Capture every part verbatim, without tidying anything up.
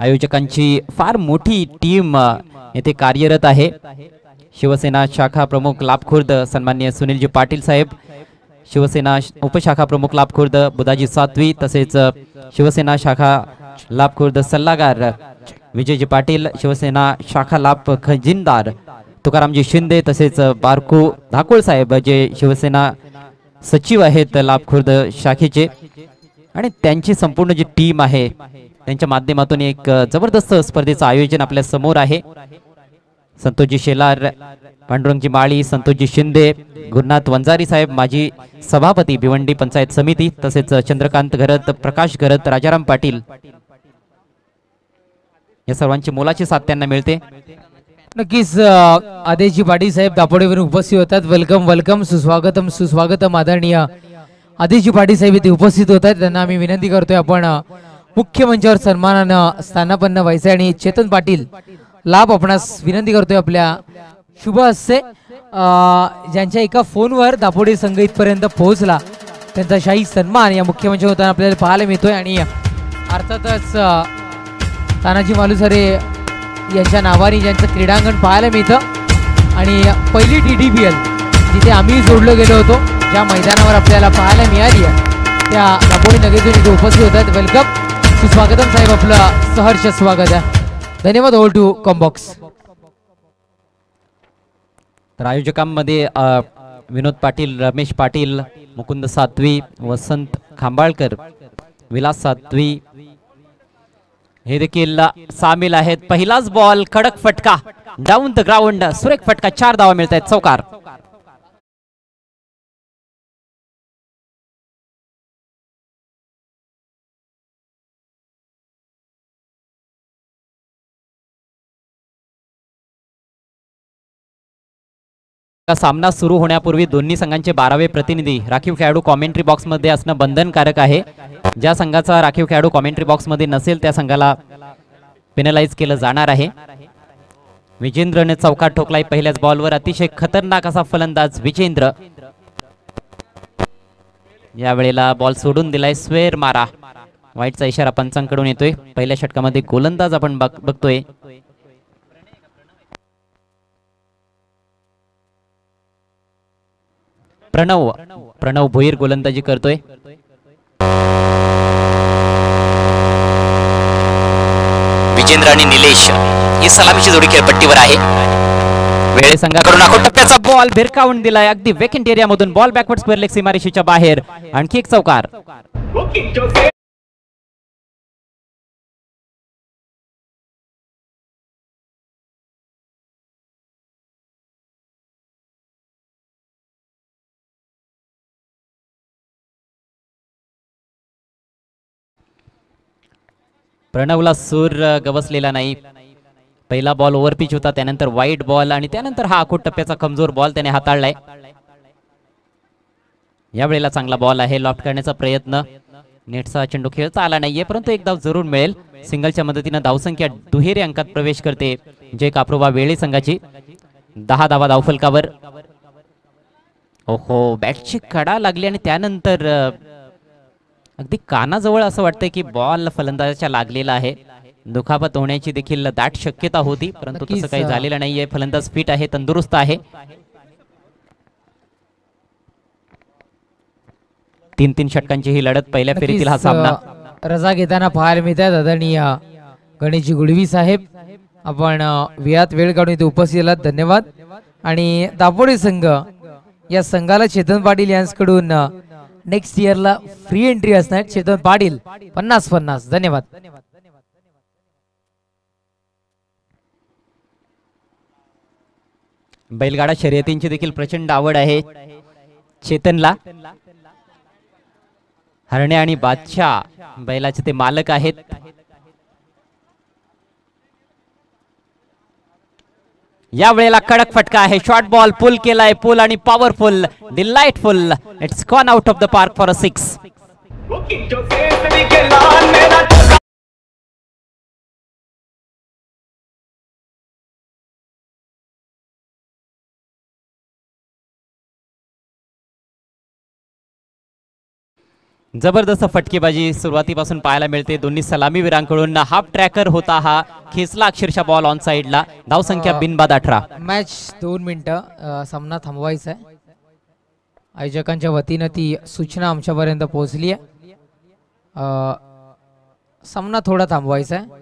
आयोजकांची फार मोठी टीम येथे कार्यरत आहे। शिवसेना शाखा प्रमुख लाभखुर्द सन्माननीय सुनीलजी पाटील साहेब, शिवसेना उपशाखा प्रमुख लाभखुर्द बुधाजी सातवी, तसेच शिवसेना शाखा लाभखुर्द सल्लागार विजयजी पाटील, शिवसेना शाखा लाभ खजिनदार तुकारामजी शिंदे, तसेच बारकू धाकुळ साहेब जे शिवसेना सचिव आहेत लाभखुर्द शाखेचे, आणि त्यांची संपूर्ण जी टीम आहे त्यांच्या माध्यमातून एक जबरदस्त स्पर्धेचं आयोजन आपल्या समोर आहे। संतोषजी शेलार, पांडुरंगजी माळी, संतोषजी शिंदे, गुरुनाथ वंजारी साहेब माजी सभापती भिवंडी पंचायत समिती, तसेच चंद्रकांत घरत, प्रकाश घरत, राजाराम पाटील, या सर्वांची मोलाची साथ त्यांना मिळते। नक्कीच आदेशजी पाटील साहेब दापोडेवर उपस्थित होतात। वेलकम वेलकम, सुस्वागतम सुस्वागतम आदरणीय आदेशजी पाटील साहेब इथे उपस्थित होतात। त्यांना आम्ही विनंती करतोय आपण मुख्य मंचावर सन्मानानं स्थानापन्न व्हायचं आणि चेतन पाटील लाभ आपणास विनंती करतोय आपल्या शुभ हस्ते, ज्यांच्या एका फोनवर दापोडे संघ इथपर्यंत पोहोचला त्यांचा शाही सन्मान या मुख्य मंचावर होताना आपल्याला पाहायला मिळतोय। आणि अर्थातच तानाजी मालुसरे यांच्या नावाने ज्यांचं क्रीडांगण पाहायला मिळतं आणि पहिली टी डी पी एल जिथे आम्ही जोडलो गेलो होतो, ज्या मैदानावर आपल्याला पाहायला मिळाली त्या दापोडी नगरीतून इथे उपस्थित होतात। वेलकम, सुस्वागतम साहेब, आपलं सहर्ष स्वागत आहे। धन्यवाद। Over to combox. तर आयोजकांमध्ये विनोद पाटील, रमेश पाटील, मुकुंद सातवी, वसंत खांबाळकर, विलास सातवी हे देखील सामील आहेत। पहिलाच बॉल, कडक फटका, डाऊन द ग्राउंड, सुरेख फटका, चार धावा मिळत आहेत, चौकार। सामना सुरू होण्यापूर्वी दोन्ही संघांचे बारावे प्रतिनिधी राखीव खेळाडू कॉमेंट्री बॉक्स मध्ये असणं बंधनकारक आहे। ज्या संघाचा राखीव खेळाडू कॉमेंट्री बॉक्स मध्ये नसेल त्या संघाला पेनलाइज केलं जाणार आहे। विजेंद्रने चौकार ठोकलाय पहिल्याच बॉलवर, अतिशय खतरनाक असा फलंदाज विजेंद्र, या वेळेला बॉल सोडून दिलाय, स्वेर मारा, वाईटचा इशारा पंचांकडून येतोय। पहिल्या षटकामध्ये गोलंदाज आपण बघतोय प्रणव, प्रणव भोईर गोलंदाजी करतोय। विजेंद्र आणि निलेश ही सलामीची जोडी खेळपट्टीवर आहे। वेळे संघाकडून आखो टप्प्याचा बॉल भिरकावून दिलाय, अगदी वेकेंट एरिया मधून बॉल बॅकवर्ड स्क्वेअर लेग सीमारेषेच्या बाहेर, आणखी एक चौकार। प्रणवला सूर गवसलेला नाही। पहिला बॉल ओव्हर पिच होता, त्यानंतर वाईट बॉल आणि त्यानंतर हा आखोट टप्प्याचा कमजोर बॉल त्याने हाताळलाय। या वेळेला चांगला बॉल आहे, लॉफ्ट करण्याचा प्रयत्न, नेटचा चेंडू खेळता आला नाहीये, परंतु एक धाव जरूर मिळेल। सिंगलच्या मदतीने धावसंख्या दुहेरी अंकात प्रवेश करते जय काप्रोबा वेळे संघाची, दहा धावा धावफलकावर। ओहो, बॅटची कडा लागली आणि त्यानंतर अगदी कानाजवळ असं वाटतंय की बॉल फलंदाजाच्या लागलेला आहे। दुखापत होण्याची देखील दाट शक्यता होती, परंतु तसं काही झालेलं नाहीये। फलंदाज फिट आहे, तंदुरुस्त आहे। तीन तीन षटकांची ही लढत, पहिल्या फेरीतील हा सामना रजा घेताना पाहायला मिळतात आदरणीय गणेशजी गुडवी साहेब, आपण वेळात वेळ काढून इथे उपस्थित आलात, धन्यवाद। आणि दापोडे संघ या संघाला चेतन पाटील यांच्याकडून नेक्स्ट इयरला फ्री एंट्री असणार, चेतन पाटील पन्नास पन्नास, धन्यवाद। बैलगाडा शर्यतींची देखील प्रचंड आवड आहे चेतनला। हरणे आणि बादशाह बैलाचे ते मालक आहेत। या वेळेला कडक फटका आहे, शॉर्ट बॉल पुल केलाय, पुल आणि powerful, delightful, it's gone out of the park for a six. जबरदस्त फटकेबाजी सुरुवातीपासून पाहायला मिळते दोन्ही सलामीवीरांकडून. हाफ ट्रॅकर होता हा, खेचला अक्षरशः बॉल ऑन साइडला. धावसंख्या बिनबाद अठरा. मॅच दोन मिनिटं अ, सामना थांबवायचा आहे. आयोजकांच्या वतीनं ती सूचना आमच्यापर्यंत पोहोचली आहे. अ, सामना थोडा थांबवायचा आहे.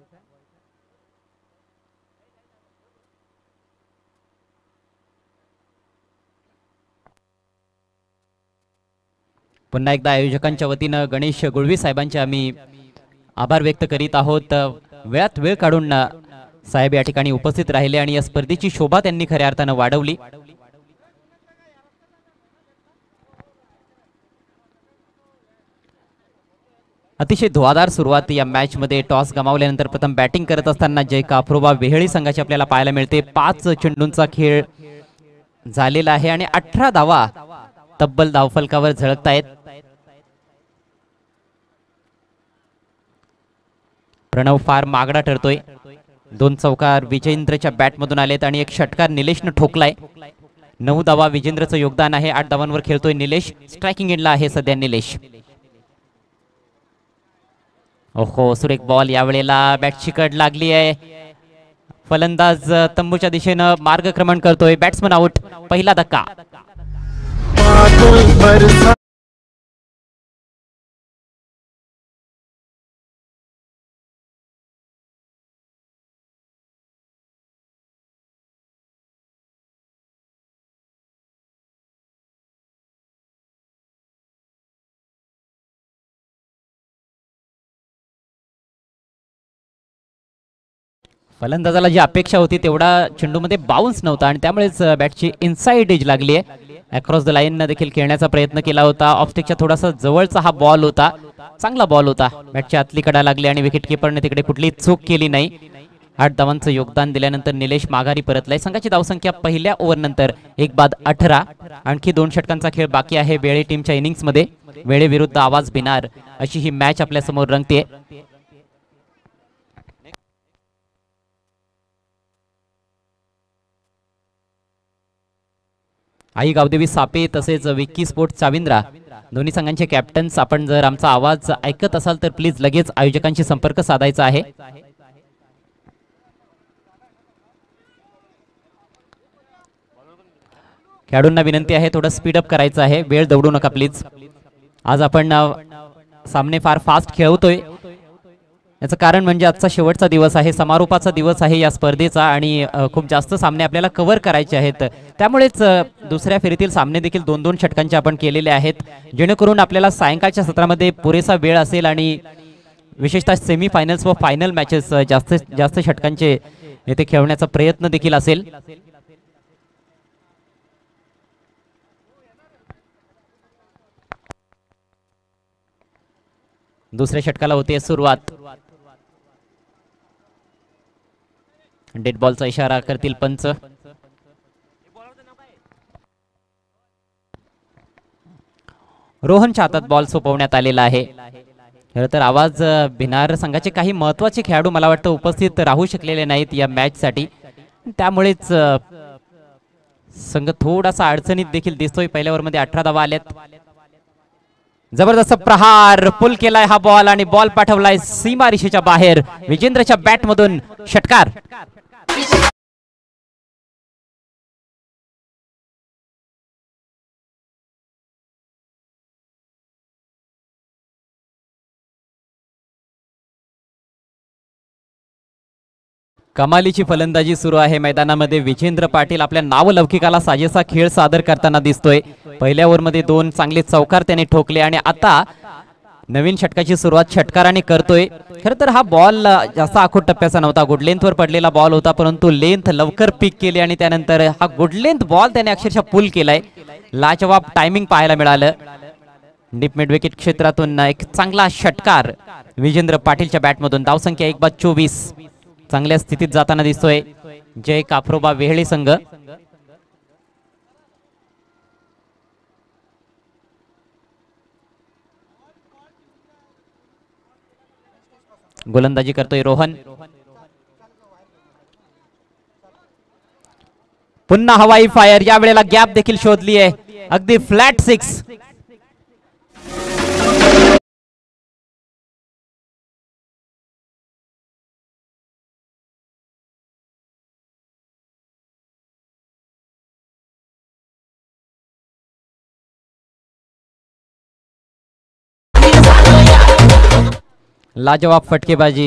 पुन्हा एकदा आयोजकांच्या वतीनं गणेश गुळवी साहेबांचे आम्ही आभार व्यक्त करीत आहोत. वेळात वेळ काढून साहेब या ठिकाणी उपस्थित राहिले आणि या स्पर्धेची शोभा त्यांनी खऱ्या अर्थानं वाढवली. अतिशय धुवाधार सुरुवात या मॅच मध्ये. टॉस गमावल्यानंतर प्रथम बॅटिंग करत असताना जय काफ्रोबा वेहळी संघाची आपल्याला पाहायला मिळते. पाच चेंडूंचा खेळ झालेला आहे आणि अठरा धावा तब्बल धावफलकावर झळकतायत. प्रणव फार मागडा ठरतोय. दोन चौकार विजेंद्रच्या बॅटमधून आलेत आणि एक षटकार निलेशनं ठोकलाय. नऊ धावा विजेंद्रचं योगदान आहे. आठ धावांवर खेळतोय निलेश. स्ट्रायकिंग एंडला आहे सध्या निलेश. ओहो, सुरेख बॉल यावेळेला बॅटची कड लागली आहे. फलंदाज तंबूच्या दिशेनं मार्गक्रमण करतोय. Batsman out. पहिला धक्का. फलंदाजाला जी अपेक्षा होती तेवढा चेंडूमध्ये बाउन्स नव्हता आणि त्यामुळेच बॅटची इनसाइड एज लागली आहे. अक्रॉस द लाईन देखील खेळण्याचा प्रयत्न केला होता. ऑफस्टिकच्या थोडासा जवळचा हा बॉल होता. चांगला बॉल होता. बॅटची आतली कडा लागली आणि विकेट किपरने तिकडे कुठलीही चूक केली नाही. आठ धावांचं योगदान दिल्यानंतर निलेश माघारी परतलाय. संघाची धावसंख्या पहिल्या ओव्हर नंतर एक बाद अठरा. आणखी दोन षटकांचा खेळ बाकी आहे वेळे टीमच्या इनिंग्स मध्ये. वेळे विरुद्ध आवाज बिनार अशी ही मॅच आपल्या समोर रंगते. आई गावदेवी सापे तसेच विक्की स्पोर्ट्स चाविंद्रा दोन्ही संघांचे कॅप्टन्स, आपण जर आमचा आवाज ऐकत असाल तर प्लीज लगेच आयोजकांशी संपर्क साधायचा आहे. खेळाडूंना विनंती आहे थोडं स्पीडअप करायचं आहे. वेळ दौडू नका प्लीज. आज आपण सामने फार फास्ट खेळवतोय. याचं कारण म्हणजे आजचा शेवटचा दिवस आहे, समारोपाचा दिवस आहे या स्पर्धेचा आणि खूप जास्त सामने आपल्याला कव्हर करायचे आहेत. त्यामुळेच दुसऱ्या फेरीतील सामने देखील दोन दोन षटकांचे आपण केलेले आहेत, जेणेकरून आपल्याला सायंकाळच्या सत्रामध्ये पुरेसा वेळ असेल आणि विशेषतः सेमी फायनल्स व फायनल मॅचेस जास्त जास्त षटकांचे येथे खेळवण्याचा प्रयत्न देखील असेल. दुसऱ्या षटकाला होते सुरुवात. डेड बॉलचा इशारा करतील पंच. रोहनच्या हातात बॉल सोपवण्यात आलेला आहे. खरं तर आवाज भिनार संघाचे काही महत्वाचे खेळाडू मला वाटतं उपस्थित राहू शकलेले नाहीत या मॅच साठी, त्यामुळेच संघ थोडासा अडचणीत देखील दिसतोय. पहिल्या ओव्हरमध्ये अठरा धावा आल्यात. जबरदस्त प्रहार, पुल केलाय हा बॉल आणि बॉल पाठवलाय सीमारेषेच्या बाहेर. विजेंद्रच्या बॅट मधून षटकार. कमालीची फलंदाजी सुरू आहे मैदानामध्ये. विजेंद्र पाटील आपल्या नावलौकिकाला साजेसा खेळ सादर करताना दिसतोय. पहिल्या ओव्हरमध्ये दोन चांगले चौकार त्याने ठोकले आणि आता नवीन षटकाची सुरुवात षटकाराने करतोय. खरं तर हा बॉल जास्त आखूड टप्प्याचा नव्हता, गुड लेंथवर पडलेला बॉल होता, परंतु लेंथ लवकर पिक केली आणि त्यानंतर हा गुड लेंथ बॉल त्याने अक्षरशः पुल केलाय. लाजवाब टायमिंग पाहायला मिळालं. डीप मिड विकेट क्षेत्रातून एक चांगला षटकार विजेंद्र पाटीलच्या बॅटमधून. धावसंख्या एक बाद चोवीस. चांगल्या स्थितीत जाताना दिसतोय जय काफ्रोबा वेहळी संघ. गोलंदाजी करतोय रोहन. पुन्हा हवाई फायर. या वेळेला गॅप देखील शोधली आहे. अगदी फ्लॅट सिक्स. लाजवाब फटकेबाजी,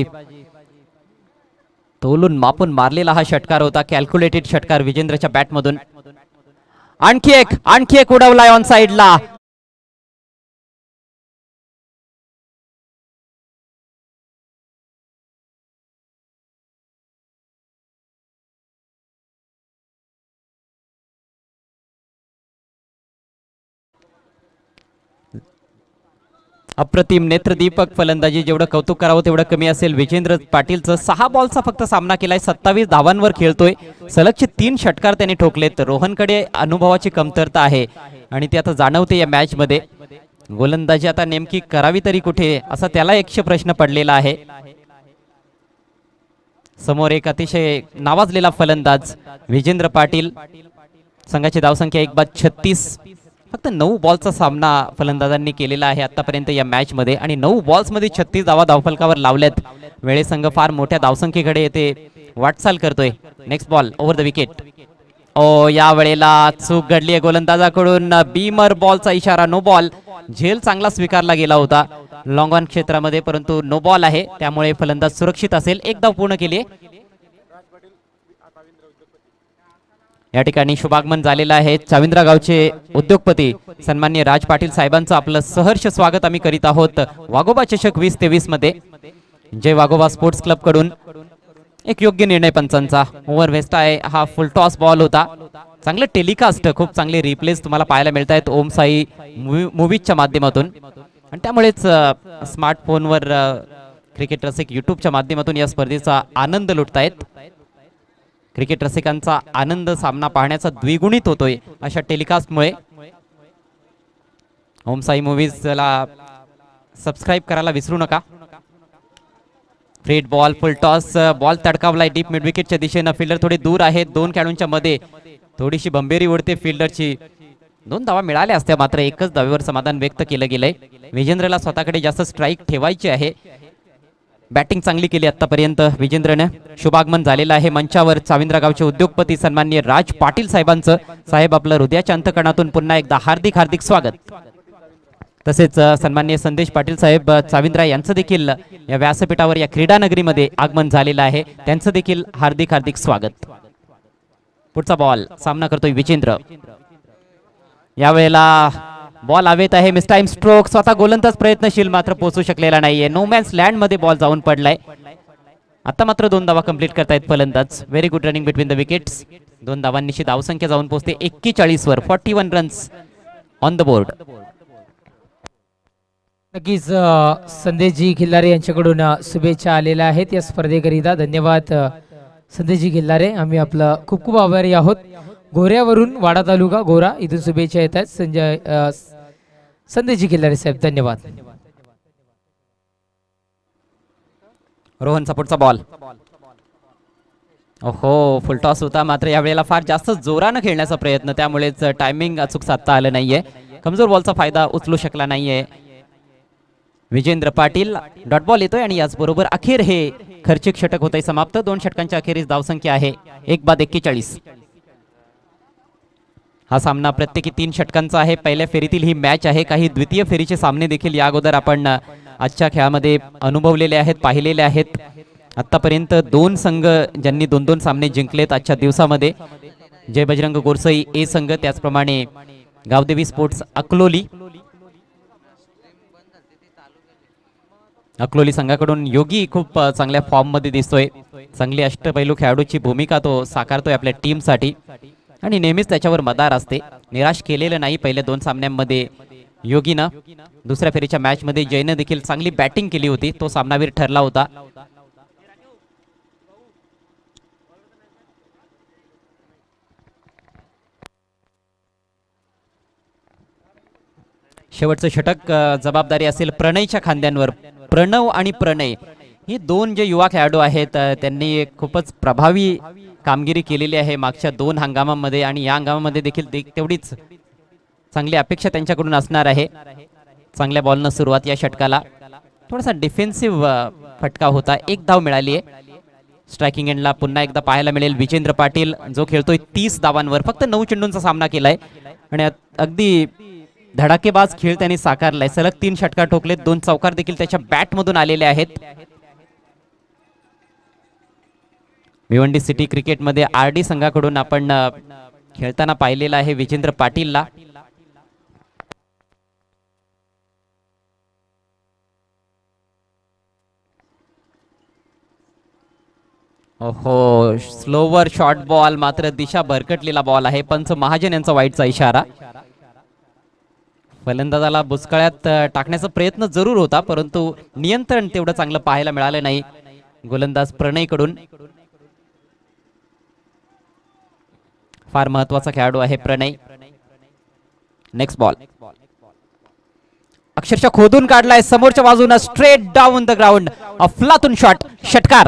तोलून मापून मारलेला हा षटकार होता, कॅल्क्युलेटेड षटकार विजेंद्रच्या बॅटमधून. आणखी एक आणखी एक उडवलाय ऑन साइडला. अप्रतिम नेत्रदीपक फलंदाजी, जेवढं कौतुक करावं तेवढं कमी असेल. विजेंद्र पाटीलचं सहा बॉलचा फक्त सामना केलाय, सत्तावीस धावांवर खेळतोय, सलगचे तीन षटकार त्यांनी ठोकलेत. रोहनकडे अनुभवाची कमतरता आहे आणि ते आता जाणवते या मॅच मध्ये. गोलंदाजी आता नेमकी करावी तरी कुठे, असा त्याला एकशे प्रश्न पडलेला आहे. समोर एक अतिशय नावाजलेला फलंदाज विजेंद्र पाटील. संघाची धावसंख्या एक बाद छत्तीस. फक्त नऊ बॉलचा सामना फलंदाजांनी केलेला आहे आतापर्यंत या मॅच मध्ये आणि नऊ बॉल्स मध्ये छत्तीस धावा धावफलकावर लावल्यात. वेळे संघ फार मोठ्या धावसंख्येकडे येते वाटचाल करतोय. Next ball over the wicket. ओ या वेळेला चूक घडली आहे गोलंदाजाकडून. बीमर बॉलचा इशारा, नो बॉल. झेल चांगला स्वीकारला गेला होता लॉंग ऑन क्षेत्रामध्ये, परंतु नो बॉल आहे, त्यामुळे फलंदाज सुरक्षित असेल. एक धाव पूर्ण केली आहे. या ठिकाणी शुभागमन झालेलं आहे. चाविंद्रा गावचे उद्योगपती सन्माननीय राज पाटील साहेबांचं आपलं सहर्ष स्वागत आम्ही करीत आहोत वाघोबा चषक वीस तेवीस मध्ये. जय वाघोबा स्पोर्ट्स क्लब कडून एक योग्य निर्णय पंचांचा. ओव्हर वेस्ट आहे, हा फुल टॉस बॉल होता. चांगलं टेलिकास्ट, खूप चांगले रिप्लेस तुम्हाला पाहायला मिळत आहेत ओम साई मूवीजच्या माध्यमातून आणि त्यामुळेच स्मार्टफोनवर क्रिकेट रसिक युट्यूबच्या माध्यमातून या स्पर्धेचा आनंद लुटतायत. क्रिकेट रसिकांचा आनंद सामना पाहण्याचा द्विगुणित होतोय अशा टेलिकास्टमुळे. ओम साई मूवीजला सबस्क्राईब करायला विसरू नका. फ्रेट बॉल, फुल टॉस, बॉल तडकावलाय डीप मिड विकेटच्या दिशेनं. फिल्डर थोडे दूर आहेत, दोन खेळाडूंच्या मध्ये थोडीशी बंबेरी उडते फिल्डरची. दोन धावा मिळाल्या असत्या, मात्र एकच धावेवर समाधान व्यक्त केलं गेलंय. विजेंद्रला स्वतःकडे जास्त स्ट्राईक ठेवायची आहे. बॅटिंग चांगली केली आतापर्यंत विजेंद्रने. शुभागमन झालेलं आहे मंचावर चाविंद्रा गावचे उद्योगपती सन्माननीय राज पाटील साहेबांचं. साहेब, आपलं हृदयाच्या अंतकणातून पुन्हा एकदा हार्दिक हार्दिक स्वागत. तसेच सन्माननीय संदेश पाटील साहेब चाविंद्रा यांचं देखील या व्यासपीठावर या क्रीडा नगरीमध्ये आगमन झालेलं आहे, त्यांचं देखील हार्दिक हार्दिक स्वागत. पुढचा बॉल सामना करतोय विजेंद्र. यावेळेला बॉल हवेत आहे, मिस टाइम स्ट्रोक. स्वतः गोलंदाज प्रयत्नशील मात्र पोहोचू शकलेला नाहीये. नो मॅन्स लँड मध्ये बॉल जाऊन पडलाय. आता मात्र दोन धावा कंप्लीट करतायत फलंदाज. Very good running between the wickets. दोन धावांनिशी धावसंख्या जाऊन पोहोचते एक्केचाळीस वर. Forty one runs on the board. नक्कीच संदेशजी खिल्लारे यांच्याकडून शुभेच्छा आलेल्या आहेत या स्पर्धेकरिता. धन्यवाद संदेशजी खिल्लारे, आम्ही आपलं खूप खूप आभारी आहोत. गोऱ्यावरून वाडा तालुका गोरा इथून शुभेच्छा येत आहेत संजय संदेशजी खिल्लारे साहेब, धन्यवाद. रोहनचा पुढचा बॉल. ओहो, फुल टॉस होता, मात्र यावेळेला फार जास्त जोरानं खेळण्याचा प्रयत्न, त्यामुळेच टायमिंग अचूक साधता आलं नाहीये. कमजोर बॉलचा फायदा उचलू शकला नाहीये विजेंद्र पाटील. डॉट बॉल येतोय आणि याचबरोबर अखेर हे खर्चिक षटक होतंय समाप्त. दोन षटकांच्या अखेरीस धावसंख्या आहे एक बाद एक्केचाळीस. हा सामना प्रत्येकी तीन षटकांचा आहे. पहिल्या फेरीतील ही मॅच आहे. काही द्वितीय फेरीचे सामने देखील या अगोदर आपण आजच्या खेळामध्ये अनुभवलेले आहेत, पाहिलेले आहेत. आतापर्यंत दोन संघ ज्यांनी दोन दोन सामने जिंकलेत आजच्या दिवसामध्ये. जय बजरंग गोरसई ए संघ, त्याचप्रमाणे गावदेवी स्पोर्ट्स अकलोली. अकलोली संघाकडून योगी खूप चांगल्या फॉर्म मध्ये दिसतोय. चांगली अष्टपैलू खेळाडूची भूमिका तो साकारतोय आपल्या टीम साठी आणि नेहमीच त्याच्यावर मदार असते. निराश केलेलं नाही पहिल्या दोन सामन्यांमध्ये योगीनं. दुसऱ्या फेरीच्या मॅच मध्ये जयने देखील चांगली बॅटिंग केली होती, तो सामनावीर ठरला होता. शेवटचं षटक जबाबदारी असेल प्रणयच्या खांद्यांवर. प्रणव आणि प्रणय ही दोन जे युवा खेळाडू आहेत त्यांनी खूपच प्रभावी कामगिरी केलेली आहे मागच्या दोन हंगामामध्ये आणि या हंगामामध्ये देखील तेवढीच चांगली अपेक्षा त्यांच्याकडून असणार आहे. चांगल्या बॉलनं सुरुवात या षटकाला. थोडासा डिफेन्सिव्ह फटका होता, एक धाव मिळाली आहे. स्ट्रायकिंग एंडला पुन्हा एकदा पाहायला मिळेल विजेंद्र पाटील, जो खेळतोय तीस धावांवर. फक्त नऊ चेंडूंचा सामना केलाय आणि अगदी धडाकेबाज खेळ त्यांनी साकारलाय. सलग तीन षटकार ठोकलेत, दोन चौकार देखील त्याच्या बॅट मधून आलेले आहेत. भिवंडी सिटी क्रिकेटमध्ये आर डी संघाकडून आपण खेळताना पाहिलेला आहे विजेंद्र पाटीलला. ओहो, स्लोवर शॉर्ट बॉल, मात्र दिशा भरकटलेला बॉल आहे. पंच महाजन यांचा वाईटचा इशारा. फलंदाजाला बुचकळ्यात टाकण्याचा प्रयत्न जरूर होता, परंतु नियंत्रण तेवढं चांगलं पाहायला मिळालं नाही गोलंदाज प्रणयकडून. फार महत्वाचा खेळाडू आहे प्रणय. नेक्स्ट बॉल अक्षरशः खोदून काढलाय समोरच्या बाजूने, स्ट्रेट डाऊन द ग्राउंड, अफलातून शॉट, षटकार.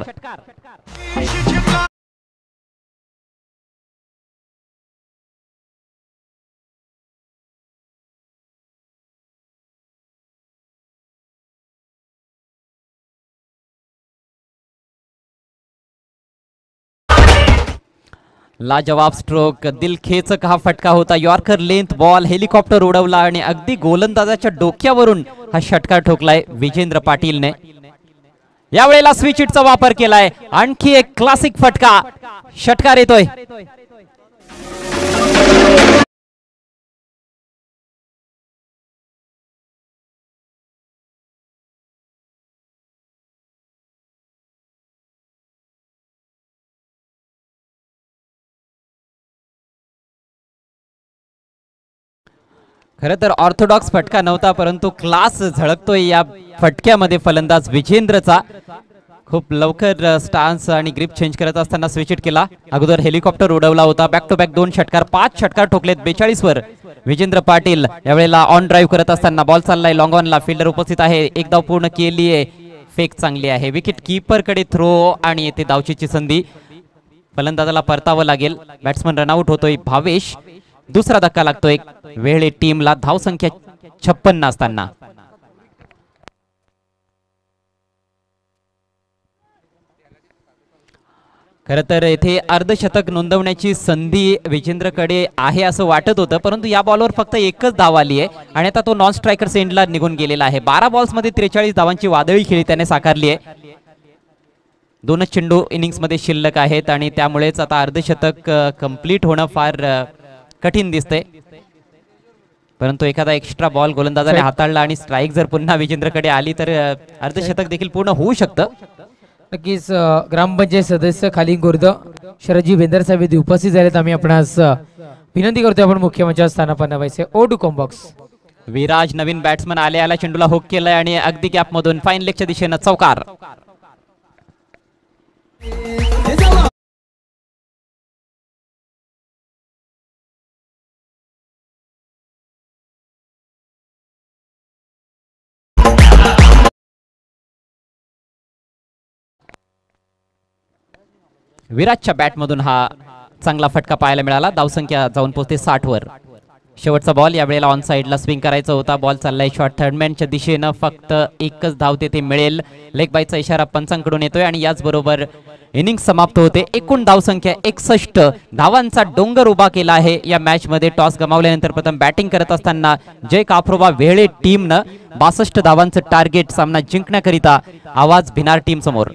लाजवाब स्ट्रोक, दिलखेचक हा फटका होता. यॉर्कर लेंथ बॉल हेलिकॉप्टर उडवला आणि अगदी गोलंदाजाच्या डोक्यावरून हा षटकार ठोकलाय विजेंद्र पाटीलने. यावेळेला स्विच हिटचा वापर केलाय. आणखी एक क्लासिक फटका, षटकार येतोय. खरं तर ऑर्थोडॉक्स फटका नव्हता, परंतु क्लास झळकतोय या फटक्यामध्ये फलंदाज विजेंद्रचा. खूप लवकर स्टान्स आणि ग्रिप चेंज करत असताना स्विच हिट केला. अगोदर हेलिकॉप्टर उडवला होता. बॅक टू बॅक दोन षटकार, पाच षटकार ठोकलेत बेचाळीस वर. विजेंद्र पाटील यावेळेला ऑन ड्राईव्ह करत असताना बॉल चाललाय लॉंग ऑनला. फिल्डर उपस्थित आहे. एक धाव पूर्ण केली आहे. फेक चांगली आहे. विकेट कीपर कडे थ्रो आणि येथे धावचीची संधी. फलंदाजाला परतावं लागेल. बॅट्समन रनआउट होतोय भावेश. दुसरा धक्का लागतोय वेळे टीमला. धाव संख्या छप्पन्न असताना खरं तर येथे अर्धशतक नोंदवण्याची संधी विजेंद्रकडे आहे असं वाटत होतं, परंतु या बॉलवर फक्त एकच धाव आली आहे आणि आता तो नॉन स्ट्रायकर सेंडला निघून गेलेला आहे. बारा बॉल्स मध्ये त्रेचाळीस धावांची वादळी खेळी त्याने साकारली आहे. दोनच चेंडू इनिंग्स मध्ये शिल्लक आहेत आणि त्यामुळेच आता अर्धशतक कंप्लीट होणं फार कठीण दिसतंय. परंतु एखादा एक्स्ट्रा बॉल गोलंदाजाने हाताळला आणि स्ट्राईक जर पुन्हा विजेंद्रकडे आली तर अर्धशतक देखील पूर्ण होऊ शकतं. नक्कीच ग्रामपंचायत सदस्य खाली गुर्द शरदजी बेंदर साहेब इथे उपस्थित झालेत. आम्ही आपणास विनंती करतोय आपण मुख्य मंचावर स्थानापन्न व्हायचे. ओ टू कॉम्बॉक्स. विराज नवीन बॅट्समन आले आला चेंडूला हुक केलाय आणि अगदी गॅप मधून फाईन लेगच्या दिशेनं चौकार. विराजच्या बॅटमधून हा चांगला फटका पाहायला मिळाला. धावसंख्या जाऊन पोहोचते साठ वर. शेवटचा बॉल यावेळेला ऑन साइडला स्विंग करायचा होता. बॉल चाललाय शॉर्ट थर्डमॅनच्या दिशेनं. फक्त एकच धाव तेथे मिळेल. लेग बायचा इशारा पंचांकडून येतोय आणि याचबरोबर इनिंग समाप्त होते. एकूण धावसंख्या एकसष्ट. धावांचा डोंगर उभा केला आहे या मॅच मध्ये. टॉस गमावल्यानंतर प्रथम बॅटिंग करत असताना जय काफ्रोबा वेळे टीमनं बासष्ट धावांचं टार्गेट सामना जिंकण्याकरिता आवाज भिनार टीम समोर.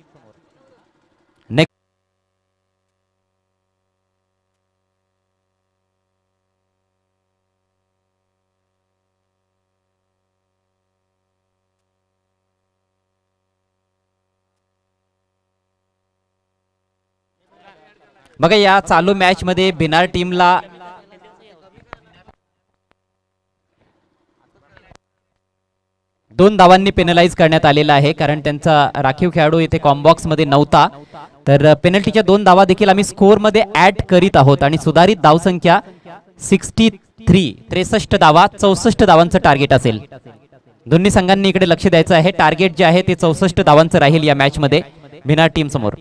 बघा या चालू मॅच मध्ये भिनार टीमला दोन धावांनी पेनलाइज करण्यात आलेला आहे, कारण त्यांचा राखीव खेळाडू इथे कॉम्बॉक्स मध्ये नव्हता. तर पेनल्टीच्या दोन धावा देखील आम्ही स्कोर मध्ये ऍड करीत आहोत आणि सुधारित धावसंख्या सिक्स्टी थ्री त्रेसष्ट धावा चौसष्ट धावांचं टार्गेट असेल. दोन्ही संघांनी इकडे लक्ष द्यायचं आहे. टार्गेट जे आहे ते चौसष्ट धावांचं राहील या मॅच मध्ये भिनार टीम समोर.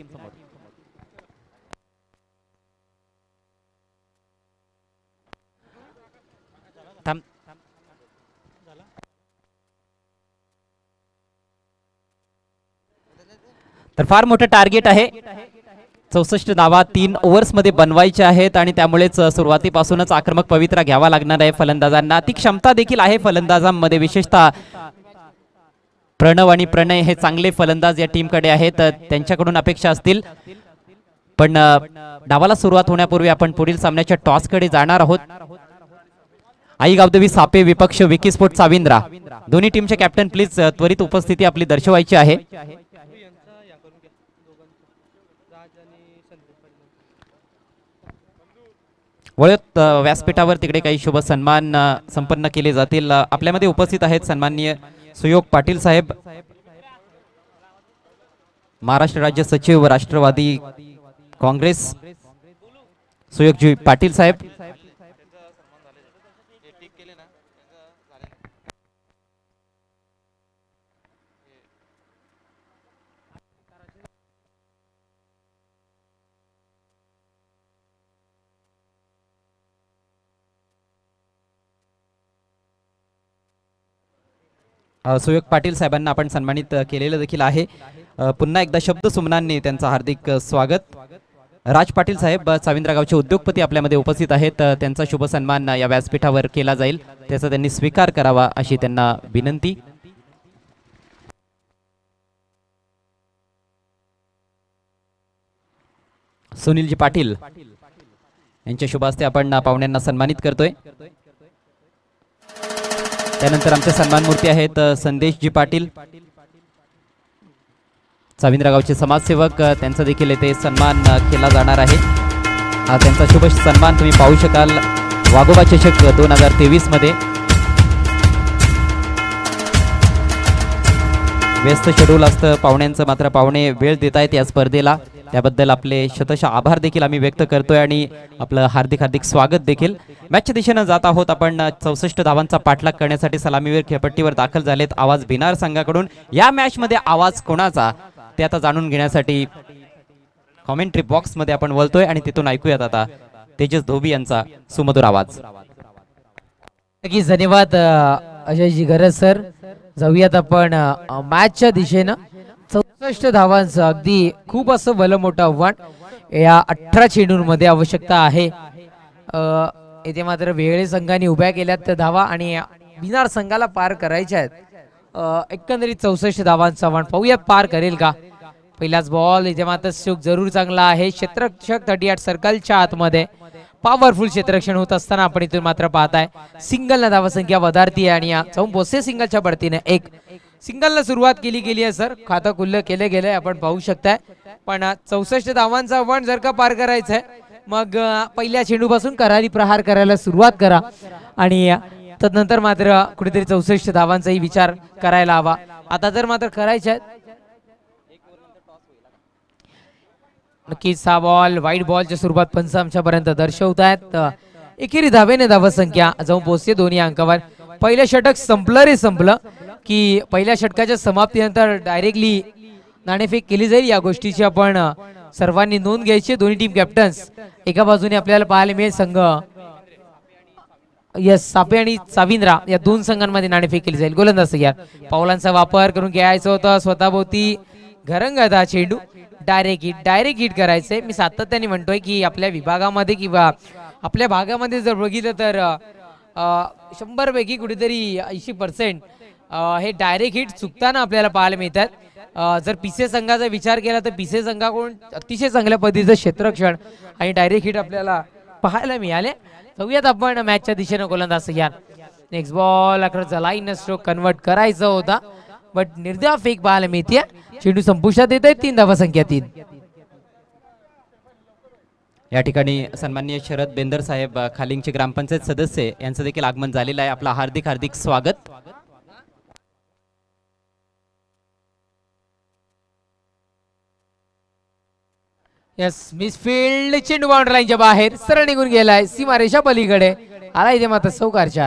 तर फार मोठं टार्गेट आहे. चौसष्ट धावा तीन ओव्हर्स मध्ये बनवायच्या आहेत आणि त्यामुळेच सुरुवातीपासूनच आक्रमक पवित्रा घ्यावा लागणार आहे फलंदाजांना. ती क्षमता देखील आहे फलंदाजांमध्ये, विशेषतः प्रणव आणि प्रणय हे चांगले फलंदाज या टीमकडे आहेत, त्यांच्याकडून अपेक्षा असतील. पण डावाला सुरुवात होण्यापूर्वी आपण पुढील सामन्याच्या टॉसकडे जाणार आहोत. आई गावदेवी सापे विपक्ष विकी स्पोर्ट साविंद्रा, दोन्ही टीमचे कॅप्टन प्लीज त्वरित उपस्थिती आपली दर्शवायची आहे. वळत व्यासपीठावर तिकडे काही शुभ सन्मान संपन्न केले जातील. आपल्यामध्ये उपस्थित आहेत सन्माननीय सुयोग पाटील साहेब, महाराष्ट्र राज्य सचिव राष्ट्रवादी काँग्रेस सुयोगजी पाटील साहेब. सुयोग पाटील साहेबांना आपण सन्मानित केलेलं देखील आहे. पुन्हा एकदा शब्द सुमनांनी त्यांचं हार्दिक स्वागत. राज पाटील साहेब साविंद्रा गावचे उद्योगपती आपल्यामध्ये उपस्थित आहेत, त्यांचा शुभ सन्मान या व्यासपीठावर केला जाईल, त्याचा त्यांनी स्वीकार करावा अशी त्यांना विनंती. सुनीलजी पाटील यांच्या शुभ हस्ते आपण पाहुण्यांना सन्मानित करतोय. त्यानंतर आमचे सन्मान मूर्ती आहेत संदेशजी पाटील, साविंद्रा गावचे समाजसेवक, त्यांचा देखील येथे सन्मान केला जाणार आहे. हा त्यांचा शुभ सन्मान तुम्ही पाहू शकाल वाघोबा चषक दोन हजार तेवीस मध्ये. व्यस्त शेड्यूल असतं पाहुण्यांचं, मात्र पाहुणे वेळ देत आहेत या स्पर्धेला, त्याबद्दल आपले शतशः आभार देखील आम्ही व्यक्त करतोय आणि आपलं हार्दिक हार्दिक स्वागत देखील. मॅचच्या दिशेनं जात आहोत आपण. चौसष्ट धावांचा पाठलाग करण्यासाठी सलामीवीर खेळपट्टीवर दाखल झालेत आवाज भिनार संघाकडून. या मॅच मध्ये आवाज कोणाचा ते आता जाणून घेण्यासाठी कॉमेंट्री बॉक्स मध्ये आपण वळतोय आणि तिथून ऐकूयात आता तेजस धोबी यांचा सुमधुर आवाज. नक्कीच धन्यवाद अजयजी गरज सर. जाऊयात आपण मॅचच्या दिशेनं. चौसष्ट धावांचं अगदी खूप असं भलं मोठं आव्हान या अठरा चेंडूंमध्ये आवश्यकता आहे. येथे मात्र वेगळे संघाने उभ्या केल्यात त्या धावा आणि भिनार संघाला पार करायच्या आहेत. एकंदरीत चौसष्ट धावांचं आव्हान पाहूयात पार करेल का. पहिलाच बॉल इथे मात्र स्ट्रोक जरूर चांगला आहे. क्षेत्ररक्षक थर्टी आठ सर्कलच्या आतमध्ये पॉवरफुल क्षेत्ररक्षण होत असताना आपण इथून मात्र पाहताय सिंगलला धावा संख्या वधारती आहे आणि जाऊन पोसे सिंगलच्या पडतीने एक सिंगलला सुरुवात केली गेली आहे सर. खातं खुल्लं केले गेलंय आपण पाहू शकताय. पण चौसष्ट धावांचं आव्हान जर का पार करायचं आहे मग पहिल्या चेंडूपासून करारी प्रहार करायला सुरुवात करा आणि तदनंतर मात्र कुठेतरी चौसष्ट धावांचाही विचार करायला हवा. आता जर मात्र करायचे आहेत नक्कीच हा बॉल व्हाईट बॉलच्या स्वरूपात पंच आमच्यापर्यंत दर्शवत आहेत. एकेरी धावेने धावा संख्या जाऊन पोहोचते दोन्ही अंकावर. पहिलं षटक संपलं रे संपलं की पहिल्या षटकाच्या समाप्तीनंतर डायरेक्टली नाणेफेक केली जाईल. या गोष्टीची आपण सर्वांनी नोंद घ्यायची. दोन्ही टीम कॅप्टन्स एका बाजूने आपल्याला पाहायला मिळेल संघ यस सापे आणि साविंद्रा या दोन संघांमध्ये नाणेफेक केली जाईल. गोलंदाज तयार. पावलांचा वापर करून घ्यायचा होता स्वतःभोवती घरंगदा चेंडू डायरेक्ट हिट डायरेक्ट हिट करायचंय. मी सातत्याने म्हणतोय की आपल्या विभागामध्ये किंवा आपल्या भागामध्ये जर बघितलं तर शंभर पैकी कुठेतरी ऐंशी पर्सेंट हे डायरेक्ट हिट चुकताना आपल्याला पाहायला मिळतात. जर पिसे संघाचा विचार केला तर पिसे संघाकडून अतिशय चांगल्या पद्धतीचं क्षेत्ररक्षण आणि डायरेक्ट हिट आपल्याला पाहायला मिळाले. जाऊयात आपण मॅचच्या दिशेनं गोलंदाज तयार. Next ball across line stroke convert करायचा होता बट निर्धाव फेक पाहायला मिळते. चेंडू संपुष्टात येत आहे. तीन धावा संख्या तीन. या ठिकाणी सन्माननीय शरद बेंदर साहेब खालिंगचे ग्रामपंचायत सदस्य यांचं देखील आगमन झालेलं आहे. आपला हार्दिक हार्दिक स्वागत. यस मिसफील्ड चेंडू बाउंड्री लाईनच्या बाहेर सरळ निघून गेलाय सीमारेषा पलीकडे. आला इथे मात्र चौकार चार.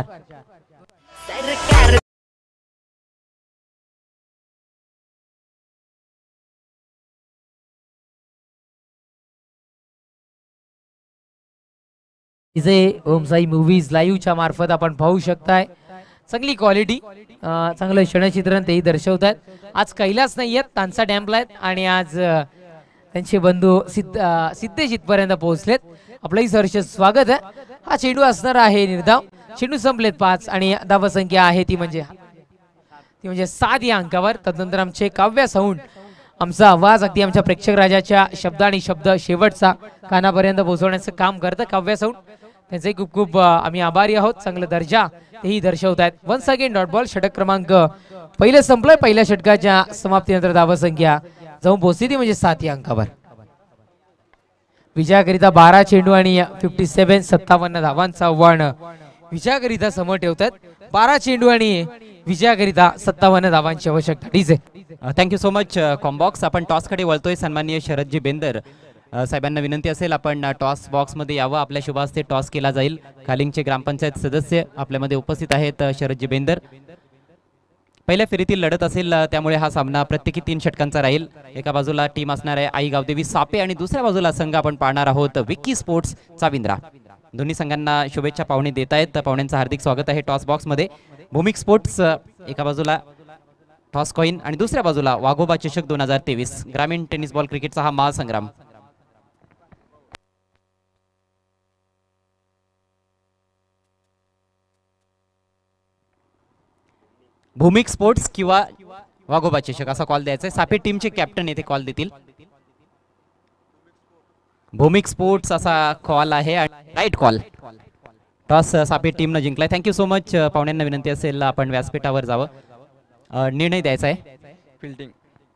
इथे ओमसाई मूवीज लाईव्हच्या मार्फत आपण पाहू शकताय. चांगली क्वालिटी चांगलं क्षणचित्रण तेही दर्शवत आहेत. आज कैलास नाही आहेत तानसा डॅम्पला आहेत आणि आज त्यांचे बंधू सिद्ध अ, सिद्धेश इथपर्यंत पोहोचलेत. आपलंही सहर्ष स्वागत आहे. हा चेंडू असणार आहे निर्धाव. चेंडू संपलेत पाच आणि धावसंख्या आहे ती म्हणजे ती म्हणजे सात या अंकावर. तदनंतर आमचे काव्य साऊंड आमचा आवाज अगदी आमच्या प्रेक्षक राजाच्या शब्द आणि शब्द शेवटचा कानापर्यंत पोहोचवण्याचं काम करतं काव्य साऊंड. त्यांचे खूप खूप अ, आम्ही आभारी आहोत. चांगला दर्जा तेही दर्शवत आहेत. Once again dot ball. षटक क्रमांक पहिलं संपलंय. पहिल्या षटकाच्या समाप्तीनंतर धावसंख्या जाऊन पोहोचली ती म्हणजे सात या अंकावर. विजयाकरिता बारा चेंडू आणि फिफ्टी सेव्हन सत्तावन्न धावांचा आव्हान विजयाकरिता समोर ठेवतात. बारा चेंडू आणि विजयाकरिता सत्तावन्न धावांची आवश्यकता. ठीक आहे. Thank you so much combox. आपण टॉसकडे वळतोय. सन्माननीय शरदजी बेंदर अ, साहेबांना विनंती असेल आपण टॉस बॉक्समध्ये यावं. आपल्या शुभ हस्ते टॉस केला जाईल. खालिंगचे ग्रामपंचायत सदस्य आपल्यामध्ये उपस्थित आहेत. अ, शरदजी बेंदर. पहिल्या फेरीतील लढत असेल अ, त्यामुळे हा सामना प्रत्येकी तीन षटकांचा राहील. एका बाजूला टीम असणार आहे आई गावदेवी सापे आणि दुसऱ्या बाजूला संघ आपण पाहणार आहोत विक्की स्पोर्ट्स चाविंद्रा. दोन्ही संघांना शुभेच्छा पाहुणे देत आहेत. पाहुण्यांचं हार्दिक स्वागत आहे टॉस बॉक्समध्ये. भूमिक स्पोर्ट्स अ, एका बाजूला टॉस कॉइन आणि दुसऱ्या बाजूला वाघोबा चषक दोन हजार तेवीस ग्रामीण टेनिस बॉल क्रिकेटचा हा महासंग्राम. भूमिक स्पोर्ट्स किंवा वाघोबा चषक असा कॉल द्यायचा आहे. सापे टीमचे कॅप्टन येथे कॉल देतील. भूमिक स्पोर्ट्स असा कॉल आहे. Write call. टॉस सापे टीमनं जिंकलाय. Thank you so much. पाहुण्यांना विनंती असेल आपण व्यासपीठावर जावं. अ, निर्णय द्यायचा आहे. फिल्डिंग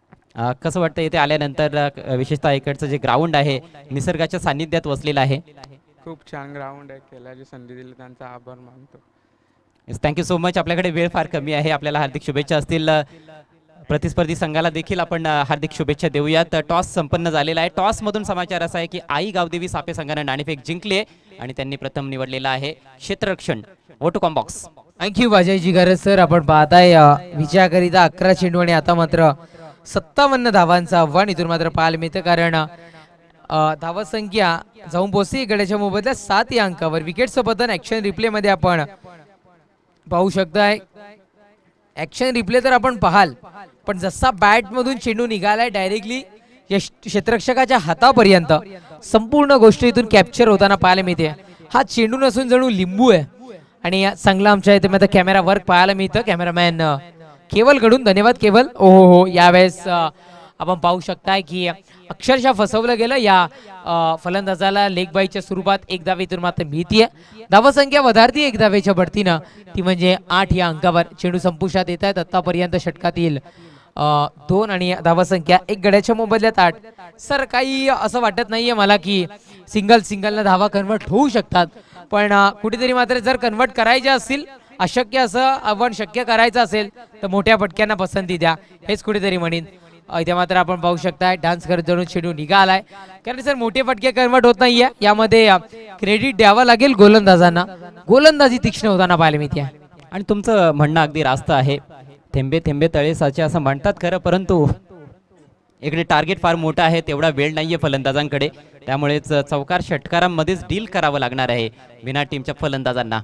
कसं वाटतं इथे आल्यानंतर अ, विशेषतः इकडचं जे ग्राउंड आहे निसर्गाच्या सान्निध्यात वसलेलं आहे. खूप छान ग्राउंड आहे. खेळायची संधी दिली त्यांचा आभार मानतो. Thank you so much. आपल्याकडे वेळ फार कमी आहे. आपल्याला हार्दिक शुभेच्छा असतील. प्रतिस्पर्धी संघाला देखील आपण अ, हार्दिक शुभेच्छा देऊयात. टॉस संपन्न झालेला आहे. टॉस मधून समाचार असा आहे की आई गावदेवी सापे संघाने नाणेफेक जिंकली आणि त्यांनी प्रथम निवडलेला आहे क्षेत्ररक्षण. ओटो कॉम्बॉक्स. थँक्यू बाजाजी गरज सर. आपण पाहताय अ, विजयाकरिता अकरा चेंडू आणि आता मात्र सत्तावन्न धावांचं आव्हान इथून मात्र पाहायला मिळतं. कारण अ, धावसंख्या जाऊन पोहोचली गड्याच्या मोबदल्यात सात या अंकावर. विकेटचं पतन ऍक्शन रिप्ले मध्ये आपण पाहू शकताय. ऍक्शन रिप्ले तर आपण पाहाल पण जसा बॅट मधून चेंडू निघालाय डायरेक्टली क्षेत्ररक्षकाच्या हातापर्यंत संपूर्ण गोष्ट इथून कॅप्चर होताना पाहायला मिळते. हा चेंडू नसून जणू लिंबू आहे आणि चांगला आमच्या इथे आता कॅमेरा वर्क पाहायला मिळतं. कॅमेरामॅन केवल कडून धन्यवाद केवल. ओ हो हो. यावेळेस आपण पाहू शकताय की अक्षरशः फसवलं गेलं. या अ, फलंदाजाला लेग बाईच्या स्वरूपात एक धावेतून मात्र मिळतीये. धावसंख्या वधारती एक धावेच्या बढतीनं ती म्हणजे आठ या अंकावर. चेंडू संपुष्टात येत आहेत. आतापर्यंत षटकातील अ, दोन आणि धावसंख्या एक गड्याच्या मोबदल्यात आठ. सर काही असं वाटत नाहीये मला की सिंगल सिंगलनं धावा कन्वर्ट होऊ शकतात पण अ, कुठेतरी मात्र जर कन्वर्ट करायचे असतील अशक्य असं आव्हान शक्य करायचं असेल तर मोठ्या फटक्यांना पसंती द्या हेच कुठेतरी म्हणेन. इथे मात्र आपण पाहू शकता डान्स करत जणू चेंडू निघालाय. कारण सर मोठे फटके कन्वर्ट होत नाहीये. यामध्ये क्रेडिट द्यावं लागेल गोलंदाजांना. गोलंदाजी तीक्ष्ण होताना पाहायला मिळते. आणि तुमचं म्हणणं अगदी रास्त आहे. थेंबे थेंबे तळे साचे असं म्हणतात खरं परंतु इकडे टार्गेट फार मोठं आहे. तेवढा वेळ नाहीये फलंदाजांकडे. त्यामुळेच चौकार षटकारांमध्येच डील करावं लागणार आहे विना टीमच्या फलंदाजांना.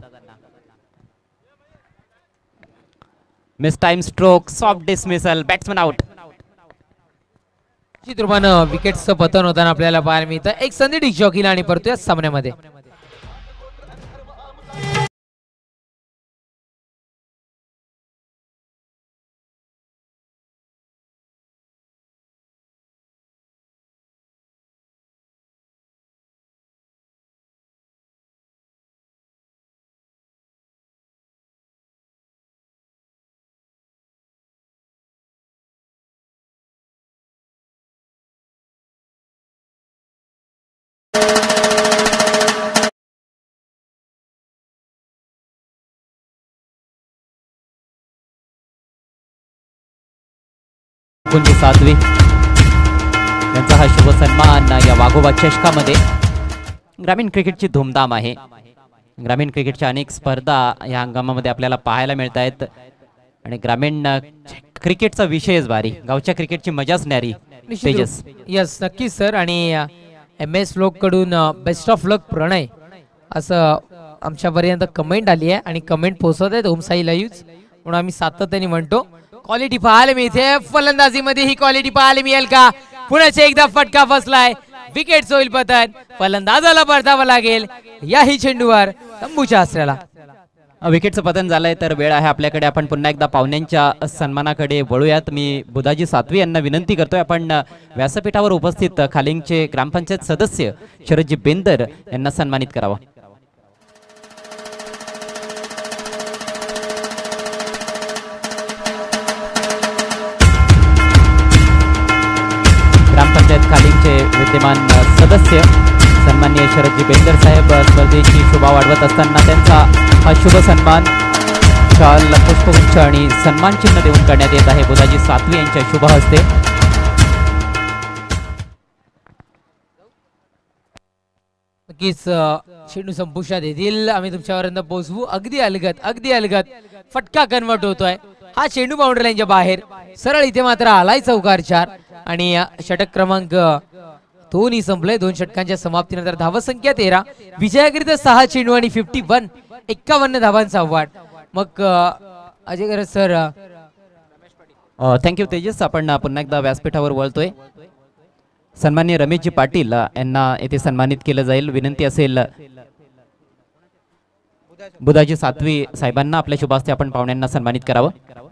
Mistime stroke soft dismissal batsman out. निश्चित रूपानं विकेटचं पतन होताना आपल्याला पाहायला मिळतं. एक संधी डिक जॉकीला आणि परतो या सामन्यामध्ये. एकोणीसशे सातवी त्यांचा हा शुभ सन्मान या वाघोबा चषकामध्ये. ग्रामीण क्रिकेटची धूमधाम आहे. ग्रामीण क्रिकेटच्या अनेक स्पर्धा या हंगामामध्ये आपल्याला पाहायला मिळत आहेत आणि ग्रामीण अ, क्रिकेटचा विषयच भारी. गावच्या क्रिकेटची मजाच न्यारी. तेजस. यस नक्कीच सर. आणि एम एस फ्लोक कडून बेस्ट ऑफ लक प्रणय असं आमच्यापर्यंत कमेंट आली आहे आणि कमेंट पोहोचवत आहेत ओमसाई लाईव्ह म्हणून आम्ही सातत्याने म्हणतो क्वालिटी पाहायला मिळते. फलंदाजीमध्ये ही क्वालिटी पाहायला मिळेल का. पुण्याचे एकदा फटका फसलाय, विकेट होईल पतन, फलंदाजाला परतावं लागेल याही चेंडूवर तंबूच्या आसऱ्याला. विकेटचं पतन झालंय तर वेळ आहे आपल्याकडे. आपण पुन्हा एकदा पाहुण्यांच्या सन्मानाकडे वळूयात. मी बुधाजी सातवी यांना विनंती करतोय आपण व्यासपीठावर उपस्थित खालिंगचे ग्रामपंचायत सदस्य शरदजी बेंदर यांना सन्मानित करावं. ग्रामपंचायत खालिंगचे विद्यमान सदस्य सन्माननीय शरदजी बेंदर साहेब स्पर्धेची शोभा वाढवत असताना त्यांचा हा शुभ सन्मान शाल, पुष्पगुच्छ आणि सन्मान चिन्ह देऊन करण्यात येत आहे बुधाजी सातवी यांच्या शुभ हस्ते. नक्कीच चेंडू संपुष्टात येतील, आम्ही तुमच्यापर्यंत पोहोचवू. अगदी अलगत अगदी अलगत फटका कन्वर्ट होतोय. हा चेंडू बाउंड्री लाईनच्या बाहेर सरळ इथे मात्र आलाय चौकार चार आणि षटक क्रमांक दोन्ही संपले. दोन षटकांच्या समाप्तीनंतर धावा संख्या तेरा, विजयाकरिता सहा चेंडू आणि फिफ्टी वन एक्कावन्न धावांचा आव्हान. मग अजय सर थँक्यू तेजस. आपण पुन्हा एकदा व्यासपीठावर वळतोय. सन्माननीय रमेशजी पाटील यांना येथे सन्मानित केलं जाईल. विनंती असेल बुधाजी सातवी साहेबांना आपल्या शुभास्ते आपण पाहुण्यांना सन्मानित करावं.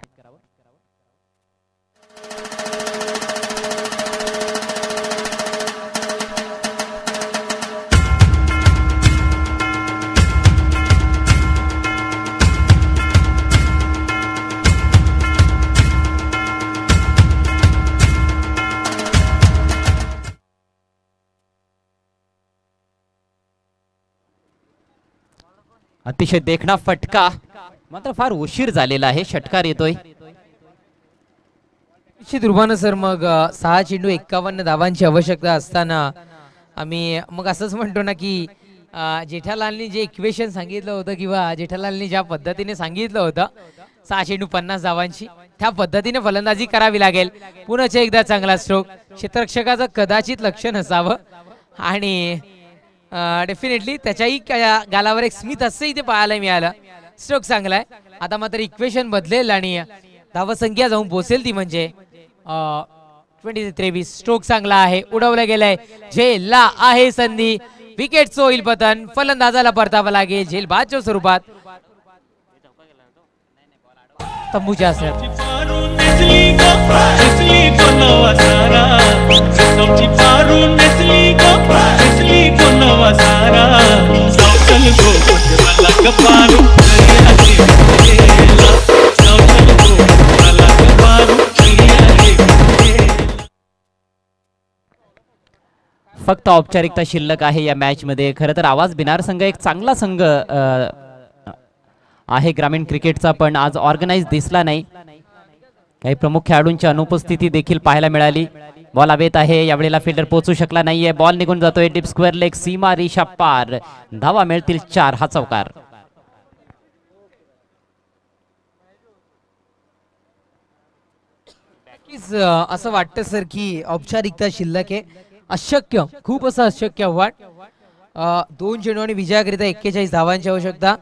अतिशय देखणा फटका, मात्र फार उशीर झालेला आहे. षटकार येतोय निश्चित रूपानं सर. मग सहा चेंडू एक्कावन्न धावांची आवश्यकता असताना आम्ही मग असंच म्हणतो ना की जेठालालनी जे इक्वेशन सांगितलं होतं किंवा जेठालालनी ज्या पद्धतीने सांगितलं होतं सहा चेंडू पन्नास धावांची, त्या पद्धतीने फलंदाजी करावी लागेल. पुन्हा एकदा चांगला स्ट्रोक, क्षेत्ररक्षकाचं कदाचित लक्ष नसावं आणि डेफिनेटली त्याच्याही गालावर एक स्मित असं इथे पाहायला मिळालं. स्ट्रोक चांगला आहे. आता मात्र इक्वेशन बदलेल आणि धावसंख्या जाऊन पोहोचेल ती म्हणजे ट्वेंटी तेवीस. स्ट्रोक चांगला आहे, उडवलं गेलंय. झेलला आहे संधी, विकेटचं होईल पतन, फलंदाजाला परतावं लागेल झेल बादच्या स्वरूपात. तंबूच्या फक्त औपचारिकता शिल्लक आहे या मॅच मध्ये. खरं तर आवाज बिनार संघ एक चांगला संघ आहे ग्रामीण क्रिकेटचा, पण आज ऑर्गनाइज दिसला नाही. काही प्रमुख खेळाडूंची अनुपस्थिती देखील पाहायला मिळाली. बॉल हवेत आहे, यावेळेला फिल्डर पोहोचू शकला नाहीये. बॉल निघून जातोय डीप स्क्वेअर लेग, सीमा रेषा पार, धावा मिळतील चार. हा चौकार. असं वाटतं सर की औपचारिकता शिल्लक आहे. अशक्य, खूप असं अशक्य आव्हान. दोन चेंडू आणि विजयाकरिता एक्केचाळीस धावांची आवश्यकता.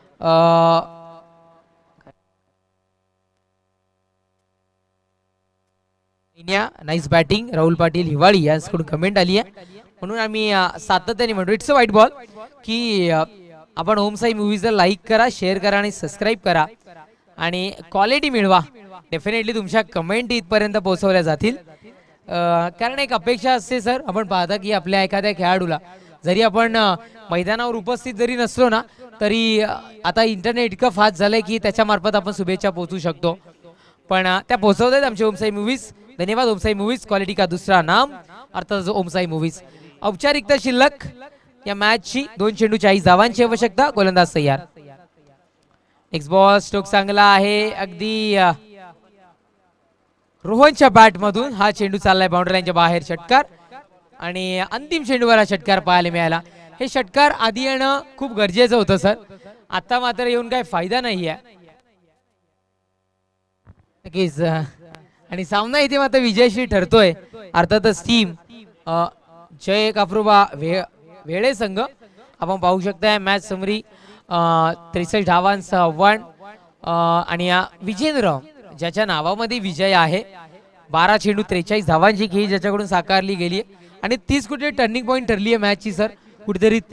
नाईस बॅटिंग राहुल पाटील हिवाळी यांच्याकडून कमेंट आली आहे, म्हणून आम्ही सातत्याने म्हणतो इट्स अ वाईट बॉल की आपण ओमसाई मूवीजला लाईक करा, शेअर करा आणि सबस्क्राईब करा आणि क्वालिटी मिळवा. डेफिनेटली तुमच्या कमेंट इथपर्यंत पोहोचवल्या जातील. कारण एक अपेक्षा असते सर, आपण पाहता की आपल्या एखाद्या खेळाडूला जरी आपण मैदानावर उपस्थित जरी नसलो ना तरी आता इंटरनेट इतकं फास्ट झालंय की त्याच्या मार्फत आपण शुभेच्छा पोहोचू शकतो. पण त्या पोहोचवतात आमचे ओमसाई मूवीज. धन्यवाद ओमसाई मूवीज, क्वालिटी का दुसरा नाम अर्थात ओमसाई मूवीज. औपचारिकता शिल्लक या मॅचची. दोन चेंडू चाळीस धावांची आवश्यकता. गोलंदाज तयार. एक्स बॉल स्ट्रोक चांगला आहे. अगदी रोहनच्या बॅट मधून हा चेंडू चाललाय बाउंड्री लाईनच्या बाहेर. षटकार आणि अंतिम चेंडूवर हा षटकार पाहायला मिळाला. हे षटकार आधी येणं खूप गरजेचं होतं सर, आता मात्र येऊन काही फायदा नाही आहे. नक्कीच आणि सामना इथे मात्र विजयश्री ठरतोय. अर्थातच टीम जय कापरोबा वे वेळे संघ आपण पाहू शकता. मॅच समरी त्रेसष्ट धावांचं आव्हान आणि विजेंद्र ज्याच्या नावामध्ये विजय आहे बारा चेंडू त्रेचाळीस धावांची खेळी ज्याच्याकडून साकारली गेली आहे आणि तीच कुठे टर्निंग पॉईंट ठरली आहे मॅचची सर कुठेतरी